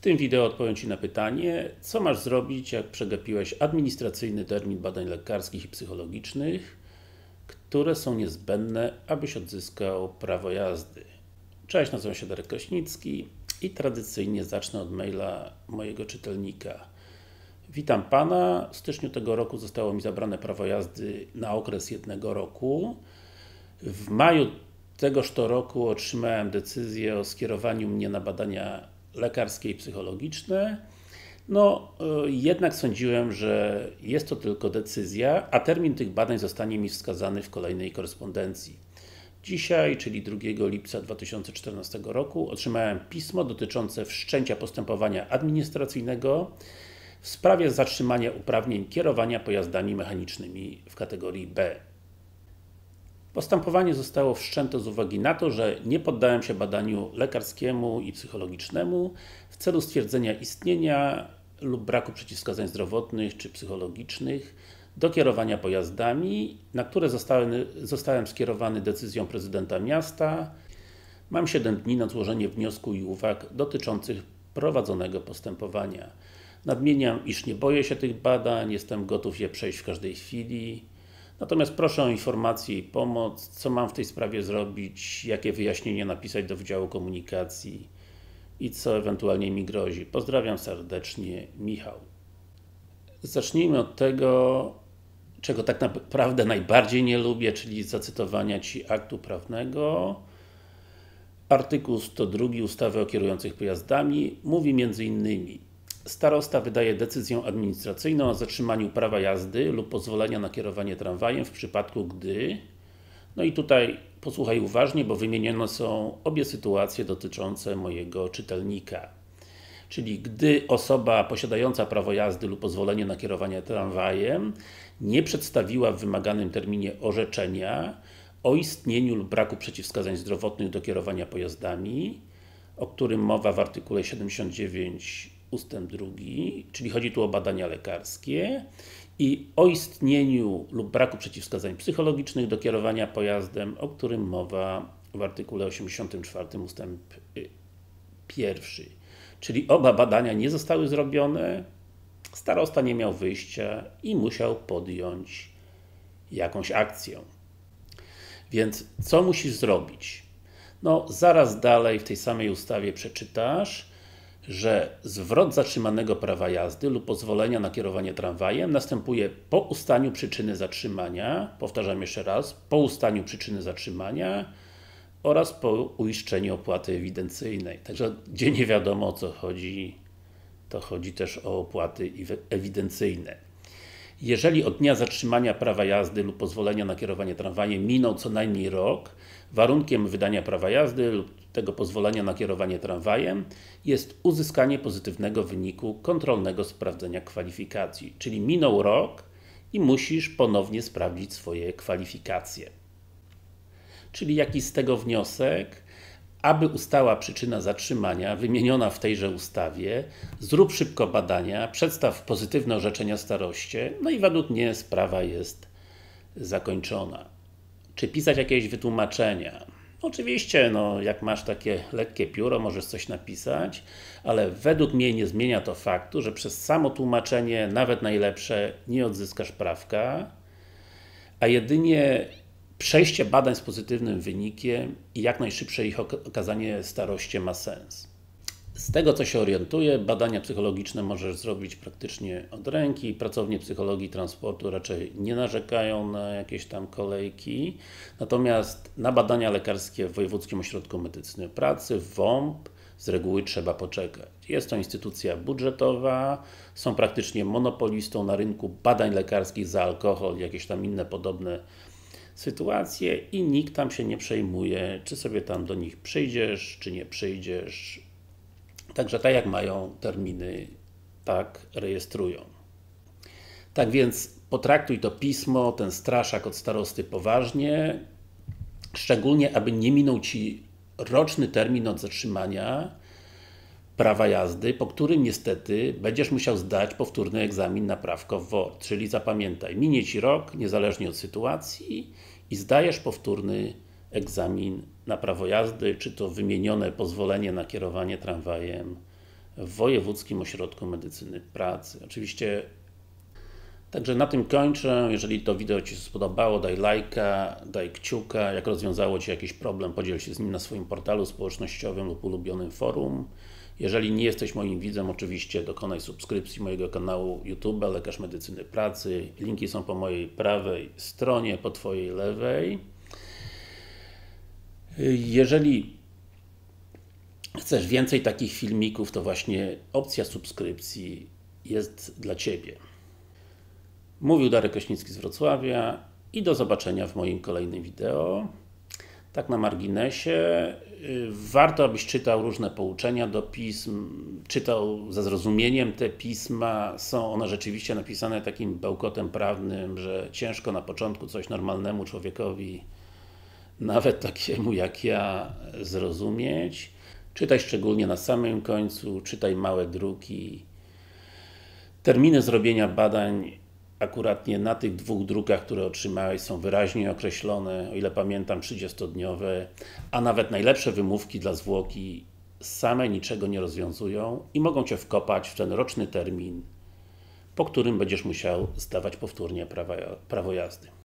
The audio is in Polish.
tym wideo odpowiem Ci na pytanie, co masz zrobić, jak przegapiłeś administracyjny termin badań lekarskich i psychologicznych, które są niezbędne, abyś odzyskał prawo jazdy. Cześć, nazywam się Darek Kraśnicki i tradycyjnie zacznę od maila mojego czytelnika. Witam Pana, w styczniu tego roku zostało mi zabrane prawo jazdy na okres 1 roku. W maju tegoż to roku otrzymałem decyzję o skierowaniu mnie na badania lekarskie i psychologiczne. Jednak sądziłem, że jest to tylko decyzja, a termin tych badań zostanie mi wskazany w kolejnej korespondencji. Dzisiaj, czyli 2 lipca 2014 roku, otrzymałem pismo dotyczące wszczęcia postępowania administracyjnego w sprawie zatrzymania uprawnień kierowania pojazdami mechanicznymi w kategorii B. Postępowanie zostało wszczęte z uwagi na to, że nie poddałem się badaniu lekarskiemu i psychologicznemu w celu stwierdzenia istnienia lub braku przeciwwskazań zdrowotnych czy psychologicznych do kierowania pojazdami, na które zostałem skierowany decyzją prezydenta miasta. Mam 7 dni na złożenie wniosku i uwag dotyczących prowadzonego postępowania. Nadmieniam, iż nie boję się tych badań, jestem gotów je przejść w każdej chwili. Natomiast proszę o informację i pomoc, co mam w tej sprawie zrobić, jakie wyjaśnienie napisać do Wydziału Komunikacji i co ewentualnie mi grozi. Pozdrawiam serdecznie, Michał. Zacznijmy od tego, czego tak naprawdę najbardziej nie lubię, czyli zacytowania Ci aktu prawnego. Artykuł 102 ustawy o kierujących pojazdami mówi m.in. Starosta wydaje decyzję administracyjną o zatrzymaniu prawa jazdy lub pozwolenia na kierowanie tramwajem w przypadku, gdy... i tutaj posłuchaj uważnie, bo wymienione są obie sytuacje dotyczące mojego czytelnika. Czyli gdy osoba posiadająca prawo jazdy lub pozwolenie na kierowanie tramwajem nie przedstawiła w wymaganym terminie orzeczenia o istnieniu lub braku przeciwwskazań zdrowotnych do kierowania pojazdami, o którym mowa w artykule 79 ustęp 2, czyli chodzi tu o badania lekarskie, i o istnieniu lub braku przeciwwskazań psychologicznych do kierowania pojazdem, o którym mowa w artykule 84 ustęp 1. Czyli oba badania nie zostały zrobione, starosta nie miał wyjścia i musiał podjąć jakąś akcję. Więc co musisz zrobić? Zaraz dalej w tej samej ustawie przeczytasz, że zwrot zatrzymanego prawa jazdy lub pozwolenia na kierowanie tramwajem następuje po ustaniu przyczyny zatrzymania, powtarzam jeszcze raz, po ustaniu przyczyny zatrzymania oraz po uiszczeniu opłaty ewidencyjnej. Także gdzie nie wiadomo o co chodzi, to chodzi też o opłaty ewidencyjne. Jeżeli od dnia zatrzymania prawa jazdy lub pozwolenia na kierowanie tramwajem minął co najmniej rok, warunkiem wydania prawa jazdy lub tego pozwolenia na kierowanie tramwajem jest uzyskanie pozytywnego wyniku kontrolnego sprawdzenia kwalifikacji. Czyli minął rok i musisz ponownie sprawdzić swoje kwalifikacje. Czyli jaki z tego wniosek? Aby ustała przyczyna zatrzymania wymieniona w tejże ustawie, zrób szybko badania, przedstaw pozytywne orzeczenia staroście, i według mnie sprawa jest zakończona. Czy pisać jakieś wytłumaczenia? Oczywiście, jak masz takie lekkie pióro, możesz coś napisać, ale według mnie nie zmienia to faktu, że przez samo tłumaczenie, nawet najlepsze, nie odzyskasz prawka, a jedynie przejście badań z pozytywnym wynikiem i jak najszybsze ich okazanie staroście ma sens. Z tego co się orientuję, badania psychologiczne możesz zrobić praktycznie od ręki. Pracownie psychologii transportu raczej nie narzekają na jakieś tam kolejki. Natomiast na badania lekarskie w Wojewódzkim Ośrodku Medycyny Pracy, WOMP, z reguły trzeba poczekać. Jest to instytucja budżetowa, są praktycznie monopolistą na rynku badań lekarskich za alkohol i jakieś tam inne podobne sytuacje i nikt tam się nie przejmuje, czy sobie tam do nich przyjdziesz, czy nie przyjdziesz. Także tak jak mają terminy, tak rejestrują. Tak więc potraktuj to pismo, ten straszak od starosty poważnie, szczególnie aby nie minął Ci roczny termin od zatrzymania prawa jazdy, po którym niestety będziesz musiał zdać powtórny egzamin na prawko w WORD. Czyli zapamiętaj, minie Ci rok, niezależnie od sytuacji i zdajesz powtórny egzamin na prawo jazdy, czy to wymienione pozwolenie na kierowanie tramwajem w Wojewódzkim Ośrodku Medycyny Pracy. Oczywiście także na tym kończę. Jeżeli to wideo Ci się spodobało, daj lajka, daj kciuka. Jak rozwiązało Ci jakiś problem, podziel się z nim na swoim portalu społecznościowym lub ulubionym forum. Jeżeli nie jesteś moim widzem, oczywiście dokonaj subskrypcji mojego kanału YouTube Lekarz Medycyny Pracy. Linki są po mojej prawej stronie, po Twojej lewej. Jeżeli chcesz więcej takich filmików, to właśnie opcja subskrypcji jest dla Ciebie. Mówił Darek Kraśnicki z Wrocławia i do zobaczenia w moim kolejnym wideo. Tak na marginesie, warto abyś czytał różne pouczenia do pism, czytał ze zrozumieniem te pisma. Są one rzeczywiście napisane takim bełkotem prawnym, że ciężko na początku coś normalnemu człowiekowi, nawet takiemu jak ja, zrozumieć. Czytaj szczególnie na samym końcu, czytaj małe druki. Terminy zrobienia badań akuratnie na tych 2 drukach, które otrzymałeś, są wyraźnie określone, o ile pamiętam 30-dniowe, a nawet najlepsze wymówki dla zwłoki same niczego nie rozwiązują i mogą Cię wkopać w ten roczny termin, po którym będziesz musiał zdawać powtórnie prawo jazdy.